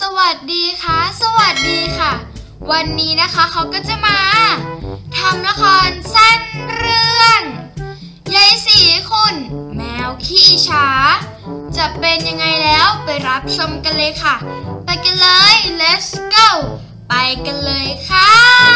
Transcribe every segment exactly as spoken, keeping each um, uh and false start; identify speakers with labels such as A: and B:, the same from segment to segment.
A: สวัสดีค่ะสวัสดีค่ะวันนี้นะคะเขาก็จะมาทำละครสั้นเรื่องยายสีคุณแมวขี้อิจฉาจะเป็นยังไงแล้วไปรับชมกันเลยค่ะไปกันเลย let's go ไปกันเลยค่ะ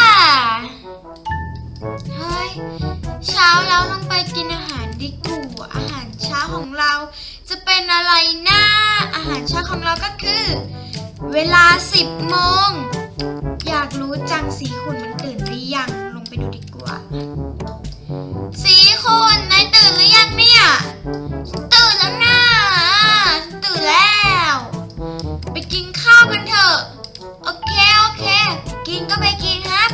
A: เฮ้ยเช้าแล้วลงไปกินอาหารดีกว่าอาหารเช้าของเราจะเป็นอะไรนะอาหารเช้าของเราก็คือเวลาสิบโมงอยากรู้จังสีคุณมันตื่นหรือยังลงไปดูดีกว่าสีคุณนายตื่นหรือยังเนี่ยตื่นแล้วนะตื่นแล้วไปกินข้าวกันเถอะโอเคโอเคกินก็ไปกินครับ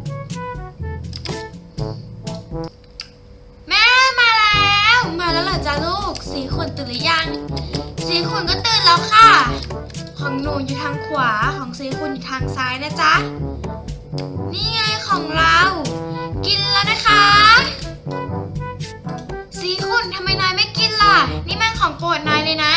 A: แม่มาแล้วมาแล้วเหรอจ๊ะลูกสีคุณตื่นหรือยังสีคุณก็ตื่นแล้วค่ะของหนูอยู่ทางขวาของสีคุณอยู่ทางซ้ายนะจ๊ะนี่ไงของเรากินแล้วนะคะสีคุณทำไมนายไม่กินล่ะนี่มันของโปรดนายเลยนะ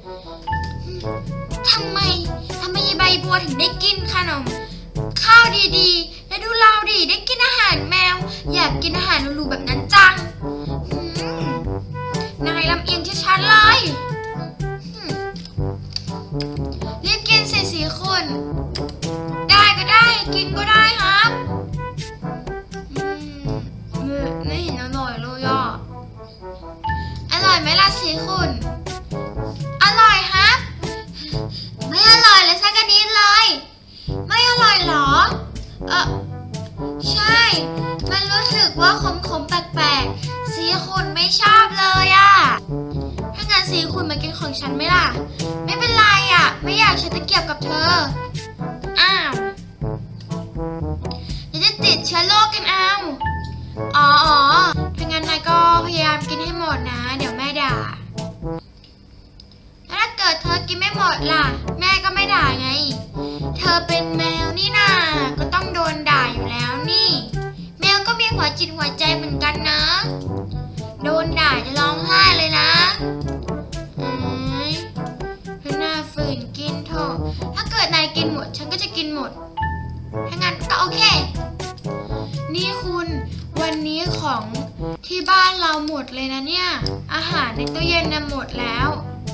A: ทำไมทำไมใบบัวถึงได้กินขนมข้าวดีๆแล้วดูเราดิได้กินอาหารแมวอยากกินอาหารหรูๆแบบนั้นจังนายลำเอียงชัดๆเลยรีบกินสิสีคุณได้ก็ได้กินก็ได้ครับอืมไม่เห็นอร่อยเลยอ่ะอร่อยไหมล่ะสีคุณอร่อยครับไม่อร่อยเลยสักนิดเลยไม่อร่อยหรอเออใช่มันรู้สึกว่าขมๆแปลกๆสีคุณไม่ชอบเลยอ่ะถ้างั้นสีคุณมากินของฉันไหมล่ะไม่เป็นไรอ่ะไม่อยากใช้ตะเกียบกับเธออ้าวเดี๋ยวจะติดเชื้อโรคกันเอาอ๋ออ๋อถ้างั้นนายก็พยายามกินให้หมดนะเดี๋ยวแม่ด่าแล้วถ้าเกิดเธอกินไม่หมดล่ะแม่ก็ไม่ด่าไงเธอเป็นแมวนี่นาก็ต้องโดนด่าอยู่แล้วนี่แมวก็มีหัวจิตหัวใจเหมือนกันนะโดนด่าจะร้องไห้เลยนะอืมน่าฝืนกินเถอะถ้าเกิดนายกินหมดฉันก็จะกินหมดถ้างั้นก็โอเคนี่คุณวันนี้ของที่บ้านเราหมดเลยนะเนี่ยอาหารในตู้เย็นน่ะหมดแล้ว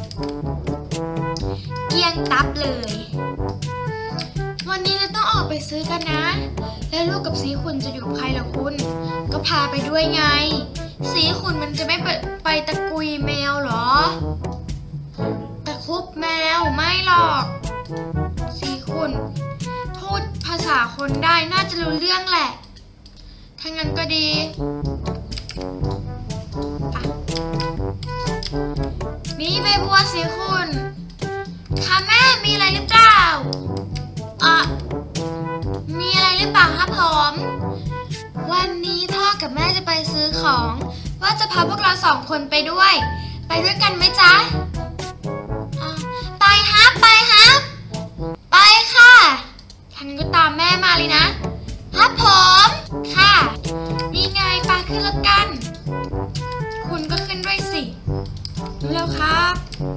A: เกลี้ยงตับเลยวันนี้เราต้องออกไปซื้อกันนะแล้วลูกกับสีคุณจะอยู่กับใครล่ะคุณก็พาไปด้วยไงสีคุณมันจะไม่ไปตะกุยแมวหรอตะคุบแมวไม่หรอกสีคุณพูดภาษาคนได้น่าจะรู้เรื่องแหละถ้างั้นก็ดีนี่ใบบัวสีคุณค่ะแม่มีอะไรหรือเปล่าอ่ะมีอะไรหรือเปล่าครับผมวันนี้พ่อกับแม่จะไปซื้อของว่าจะพาพวกเราสองคนไปด้วยไปด้วยกันไหมจ๊ะไปครับไปครับไปค่ะท่านก็ตามแม่มาเลยนะครับผมค่ะนี่ไงไปขึ้นรถกันคุณก็ขึ้นด้วยสิเร็วครับ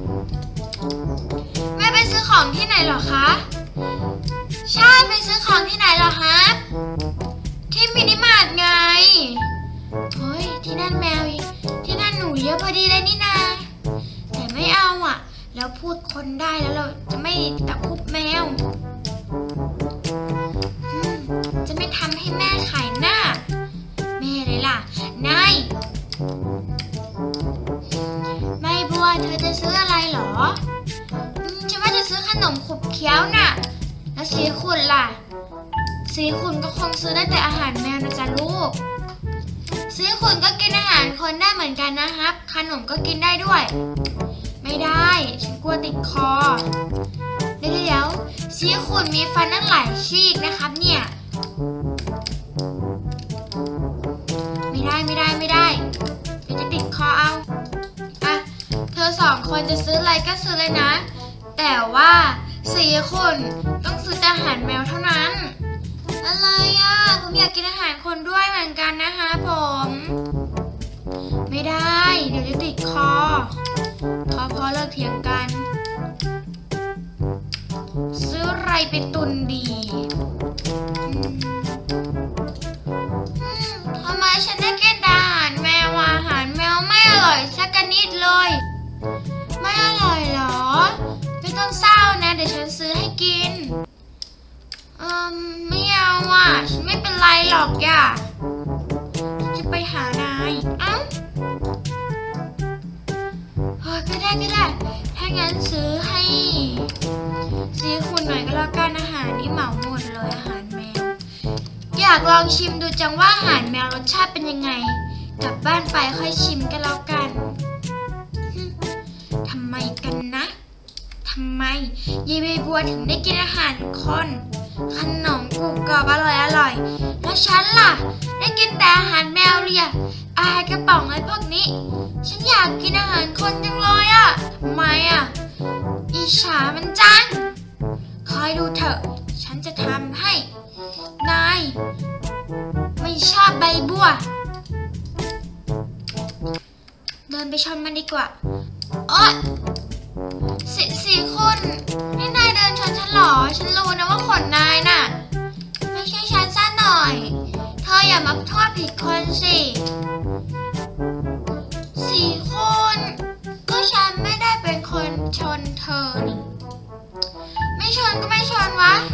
A: แม่ไปซื้อของที่ไหนเหรอคะใช่ไปซื้อของที่ไหนเหรอครับที่มินิมาร์ทไงเฮ้ยที่นั่นแมวอีกที่นั่นหนูเยอะพอดีเลยนี่นาแต่ไม่เอาอ่ะแล้วพูดคนได้แล้วเราจะไม่ตะคุบแมวจะไม่ทำให้แม่ขายหน้าแม่เลยล่ะนายใบบัวเธอจะซื้ออะไรเหรอฉันว่าจะซื้อขนมขบเคี้ยวน่ะแล้วสีคุณล่ะสีคุณก็คงซื้อได้แต่อาหารแมวนะจ๊ะลูกสีคุณก็กินอาหารคนได้เหมือนกันนะครับขนมก็กินได้ด้วยไม่ได้ฉันกลัวติดคอเดี๋ยวเดี๋ยวสีคุณมีฟันตั้งหลายซี่นะครับเนี่ยไม่ได้ไม่ได้ไม่ได้เดี๋ยวจะติดคอเอาอ่ะเธอสองคนจะซื้ออะไรก็ซื้อเลยนะแต่ว่าสีคุณต้องซื้อแต่อาหารแมวเท่านั้นอะไรอ่ะผมอยากกินอาหารคนด้วยเหมือนกันนะคะผมไม่ได้เดี๋ยวจะติดคอพอพอเลิกเถียงกันซื้อไปตุนดีทำไมฉันได้กินอาหารแมวอาหารแมวไม่อร่อยสักนิดเลยไม่อร่อยเหรอไม่ต้องเศร้านะเดี๋ยวฉันซื้อให้กินเออไม่เอาอ่ะฉันไม่เป็นไรหรอกย่าจะไปหานายเอ้าเออก็ได้ก็ได้ถ้างั้นซื้อให้ซื้อคุณหน่อยก็แล้วกันอาหารนี่เหมาหมดเลยอาหารแมวอยากลองชิมดูจังว่าอาหารแมวรสชาติเป็นยังไงกลับบ้านไปค่อยชิมกันแล้วกันทำไมกันนะทำไมยายใบบัวถึงได้กินอาหารคนขนมกรุบกรอบอร่อยอร่อยแล้วฉันล่ะได้กินแต่อาหารแมวเลียอาหารกระป๋องอะไรพวกนี้ฉันอยากกินอาหารคนจังเลยอ่ะทำไมอ่ะอิจฉามันจังคอยดูเถอะฉันจะทำให้นายไม่ชอบใบบัวเดินไปชนมันดีกว่าโอ๊ยสิสี่คนนี่นายเดินชนฉันหรอฉันรู้นะว่าขนนายน่ะไม่ใช่ฉันซะหน่อยเธออย่ามาโทษผิดคนสิสี่คนก็ฉันไม่ได้เป็นคนชนเธอนี่ไม่ชนก็ไม่ชนวะ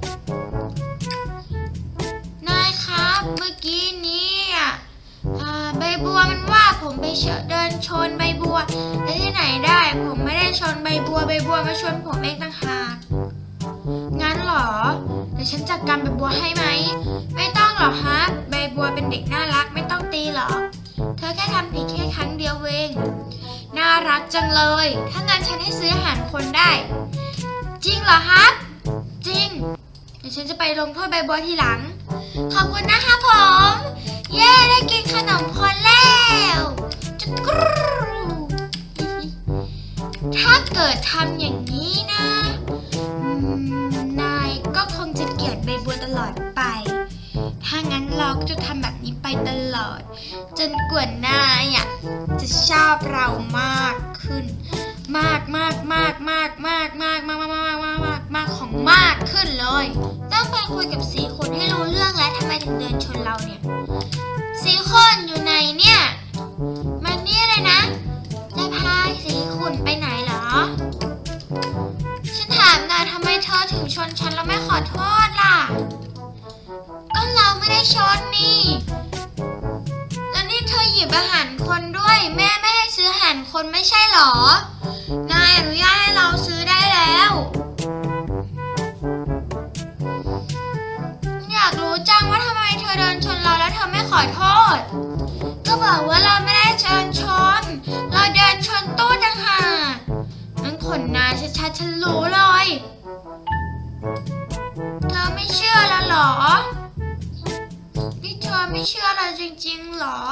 A: นายครับเมื่อกี้นี้อ่ะใบบัวมันว่าผมไปเดินชนใบบัวแต่ที่ไหนได้ผมไม่ได้ชนใบบัวใบบัวมาชนผมเองต่างหากงั้นเหรอเดี๋ยวฉันจัดการใบบัวให้ไหมไม่ต้องหรอกฮะใบบัวเป็นเด็กน่ารักไม่ต้องตีหรอกเธอแค่ทำผิดแค่ครั้งเดียวเองน่ารักจังเลยถ้างั้นฉันให้ซื้ออาหารคนได้จริงเหรอครับจริงเดี๋ยวฉันจะไปลงโทษใบบัวทีหลังขอบคุณนะคะผมเย้ได้กินขนมคนแล้วจะกรูถ้าเกิดทำอย่างนี้นะนายก็คงจะเกลียดใบบัวตลอดไปถ้างั้นเราก็จะทำแบบนี้ไปตลอดจนกว่านายอ่ะจะชอบเรามากขึ้นมากมากมากมากมากมากมากมากมากมากมากของมากขึ้นเลยต้องไปคุยกับสี่คนให้รู้เรื่องแล้วทำไมถึงเดินชนเราเนี่ยสี่คนอยู่ไหนเนี่ยมันนี่เลยนะจะพาสี่คนไปไหนเหรอฉันถามหน่อยทำไมเธอถึงชนฉันแล้วไม่ขอโทษล่ะก็เราไม่ได้ชนนี่แล้วนี่เธอหยิบอาหารคนด้วยแม่ไม่ให้ซื้ออาหารคนไม่ใช่หรอนายอนุญาตให้เราซื้อได้แล้วอยากรู้จังว่าทำไมเธอเดินชนเราแล้วเธอไม่ขอโทษก็บอกว่าเราไม่ได้เชิญชนเราเดินชนตู้ต่างหากนั่นขนนายชัดๆฉันรู้เลยเธอไม่เชื่อแล้วหรอนี่เธอไม่เชื่อเราจริงๆหรอ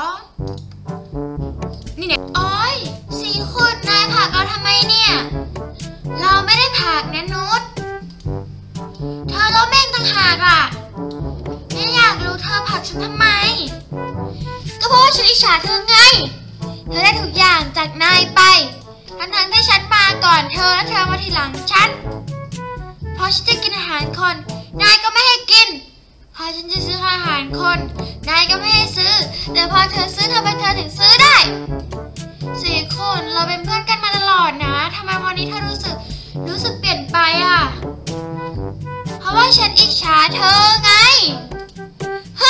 A: นี่เนี่ยโอ๊ยสี่คนนายผลักเราทำไมเนี่ยเราไม่ได้ผลักนะนุชเธอล้มเองต่างหากอ่ะไม่อยากรู้เธอผลักฉันทำไมก็เพราะว่าฉันอิจฉาเธอไงเธอได้ทุกอย่างจากนายไปทั้งๆที่ฉันมาก่อนเธอและเธอมาทีหลังฉันพอฉันจะกินอาหารคนนายก็ไม่ให้กินพอฉันจะซื้ออาหารคนนายก็ไม่ให้ซื้อแต่พอเธอซื้อทำไมเธอถึงซื้อได้สี่คนเราเป็นเพื่อนกันมาตลอดนะทำไมวันนี้เธอรู้สึกรู้สึกเปลี่ยนไปอ่ะเพราะว่าฉันอิจฉาเธอไงฮึ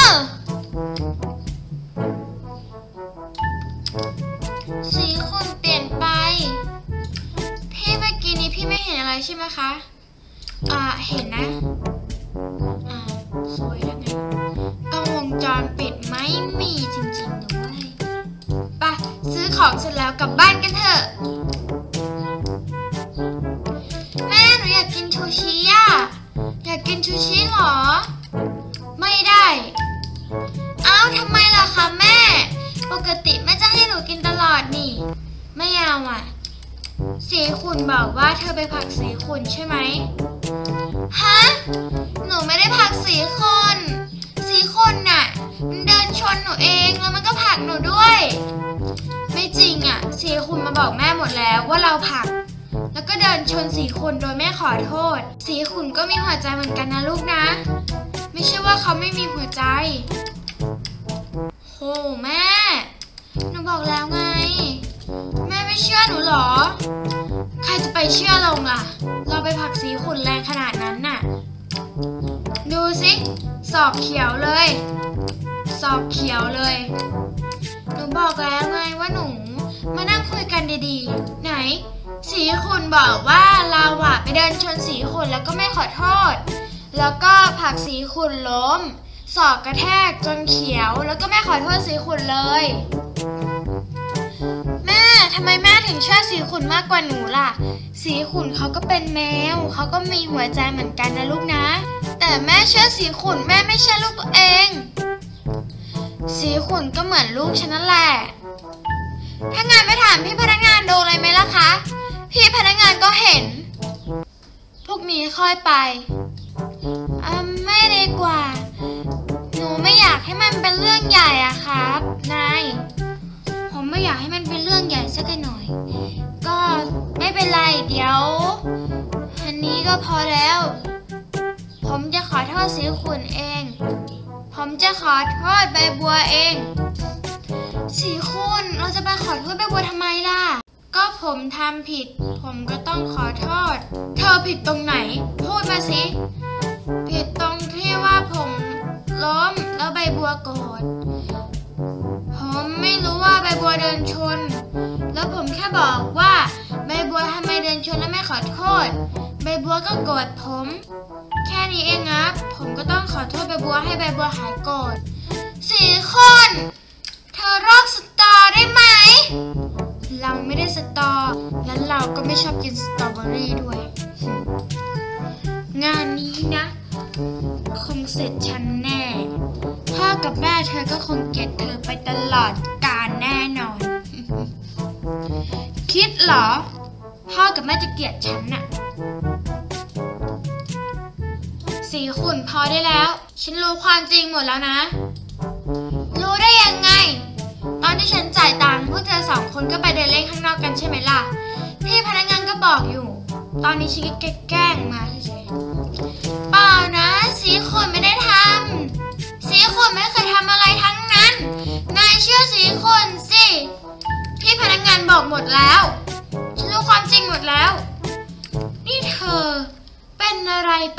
A: สี่คนเปลี่ยนไปพี่เมื่อกี้นี้พี่ไม่เห็นอะไรใช่ไหมคะอ่าเห็นนะอ่าสวยแล้วไงกล้องวงจรปิดไม่มีจริงๆด้วยไปซื้อของเสร็จแล้วกลับบ้านกันเถอะแม่หนูอยากกินชูชิอ่ะอยากกินชูชิหรอไม่ได้อ้าวทำไมล่ะคะแม่ปกติแม่จะให้หนูกินตลอดนี่ไม่เอาอ่ะสีขุนบอกว่าเธอไปผลักสีขุนใช่ไหมฮะหนูไม่ได้ผลักสีคนสีคนน่ะมันเดินชนหนูเองแล้วมันก็ผลักหนูด้วยไม่จริงอ่ะสีขุนมาบอกแม่หมดแล้วว่าเราผลักแล้วก็เดินชนสีขุ่นโดยไม่ขอโทษสีขุ่นก็มีหัวใจเหมือนกันนะลูกนะไม่ใช่ว่าเขาไม่มีหัวใจโหแม่หนูบอกแล้วไงแม่ไม่เชื่อหนูหรอใครจะไปเชื่อลงล่ะเราไปผลักสีขุ่นแรงขนาดนั้นน่ะดูสิศอกเขียวเลยศอกเขียวเลยหนูบอกแล้วไงว่าหนูมานั่งคุยกันดีๆไหนสีขุ่นบอกว่าเราอะไปเดินชนสีขุ่นแล้วก็ไม่ขอโทษแล้วก็ผลักสีขุ่นล้มศอกกระแทกจนเขียวแล้วก็ไม่ขอโทษสีขุ่นเลยแม่ทำไมแม่ถึงเชื่อสีขุ่นมากกว่าหนูล่ะสีขุ่นเขาก็เป็นแมวเขาก็มีหัวใจเหมือนกันนะลูกนะแต่แม่เชื่อสีขุ่นแม่ไม่เชื่อลูกตัวเองสีขุ่นก็เหมือนลูกฉันนั่นแหละถ้างานไปถามพี่พนักงานดูเลยไหมล่ะคะพี่พนักงานก็เห็นพวกนี้ค่อยไปอ่าไม่ดีกว่าหนูไม่อยากให้มันเป็นเรื่องใหญ่อะครับนายผมไม่อยากให้มันเป็นเรื่องใหญ่สักหน่อยก็ไม่เป็นไรเดี๋ยวอันนี้ก็พอแล้วผมจะขอโทษสีขุ่นเองผมจะขอโทษใบบัวเองสีขุ่นเราจะไปขอโทษใบบัวทำไมล่ะก็ผมทำผิดผมก็ต้องขอโทษเธอผิดตรงไหนพูดมาสิผิดตรงที่ว่าผมล้มแล้วใบบัวโกรธผมไม่รู้ว่าใบบัวเดินชนแล้วผมแค่บอกว่าใบบัวทำไมเดินชนแล้วไม่ขอโทษใบบัวก็โกรธผมแค่นี้เองนะผมก็ต้องขอโทษใบบัวให้ใบบัวหายโกรธสีคนเธอรอบสตอได้ไหมเราไม่ได้สตอและเราก็ไม่ชอบกินสตรอเบอรี่ด้วยงานนี้นะคงเสร็จฉันแน่พ่อกับแม่เธอก็คงเกลียดเธอไปตลอดกาลแน่นอนคิดเหรอพ่อกับแม่จะเกลียดฉันน่ะสีขุ่นพอได้แล้วฉันรู้ความจริงหมดแล้วนะรู้ได้ยังไงตอนที่ฉันจ่ายตังค์พวกเธอสองคนก็ไปเดินเล่นข้างนอกกันใช่ไหมล่ะพี่พนักงานก็บอกอยู่ตอนนี้ฉันก็แกล้งมาเฉยๆเปล่านะสีขุ่นไม่ได้ทำสีขุ่นไม่เคยทำอะไรทั้งนั้นนายเชื่อสีขุ่นสิพี่พนักงานบอกหมดแล้วฉันรู้ความจริงหมดแล้วนี่เธอเป็นอะไรไป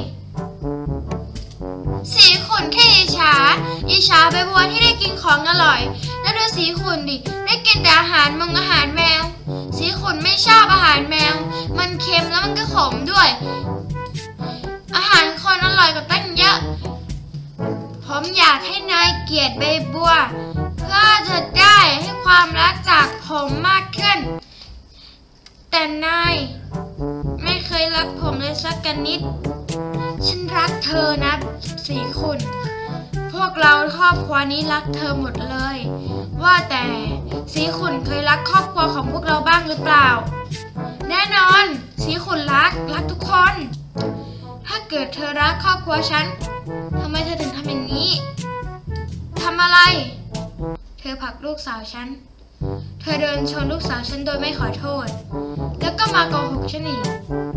A: สีขุ่นแค่อิจฉาอิจฉาใบบัวที่ได้กินของอร่อยแล้วดูสีขุ่นดิได้กินแต่อาหารมงอาหารแมวสีขุ่นไม่ชอบอาหารแมวมันเค็มแล้วมันก็ขมด้วยอาหารคนอร่อยกว่าตั้งเยอะผมอยากให้นายเกลียดใบบัวเพื่อจะได้ให้ความรักจากผมมากขึ้นแต่นายไม่เคยรักผมเลยสักกันนิดฉันรักเธอนะสีขุ่นพวกเราครอบครัวนี้รักเธอหมดเลยว่าแต่สีขุ่นเคยรักครอบครัวของพวกเราบ้างหรือเปล่าแน่นอนสีขุ่นรักรักทุกคนถ้าเกิดเธอรักครอบครัวฉันทำไมเธอถึงทำอย่างนี้ทำอะไรเธอผลักลูกสาวฉันเธอเดินชนลูกสาวฉันโดยไม่ขอโทษแล้วก็มาโกหกฉันอีก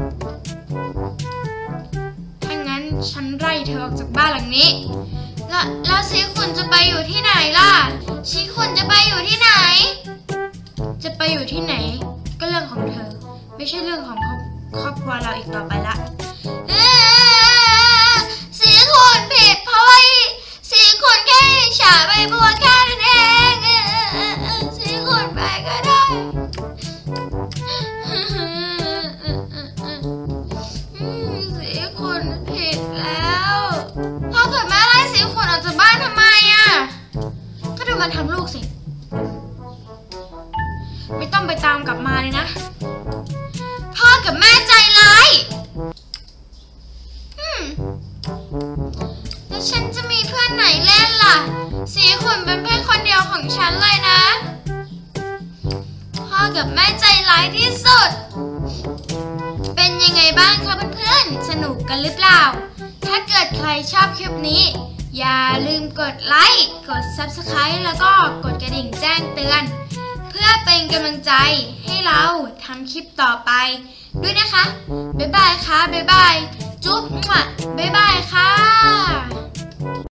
A: ถ้างั้นฉันไล่เธอออกจากบ้านหลังนี้แล้วแล้วสีขุ่นจะไปอยู่ที่ไหนล่ะสีขุ่นจะไปอยู่ที่ไหนจะไปอยู่ที่ไหนก็เรื่องของเธอไม่ใช่เรื่องของครอบครัวเราอีกต่อไปละสีขุ่นผิดเพราะว่าสีขุ่นแค่อิจฉาใบบัวแค่นั้นเองสีขุ่นไปก็ได้สีขุ่นผิดแล้วพ่อเกิดแม่ไล่สีขุ่นออกจากบ้านทำไมอ่ะก็ดูมันทำลูกสิไม่ต้องไปตามกลับมาเลยนะพ่อกับแม่ใจร้ายแล้วฉันจะมีเพื่อนไหนเล่นล่ะสีขุ่นเป็นเพื่อนคนเดียวของฉันเลยนะพ่อกับแม่ใจร้ายที่สุดเป็นยังไงบ้างคะเพื่อนๆสนุกกันหรือเปล่าถ้าเกิดใครชอบคลิปนี้อย่าลืมกดไลค์กด ซับสไครบ์ แล้วก็กดกระดิ่งแจ้งเตือนเพื่อพื่อเป็นกำลังใจให้เราทำคลิปต่อไปด้วยนะคะบ๊ายบายค่ะบ๊ายบายจุ๊บบ๊ายบายค่ะ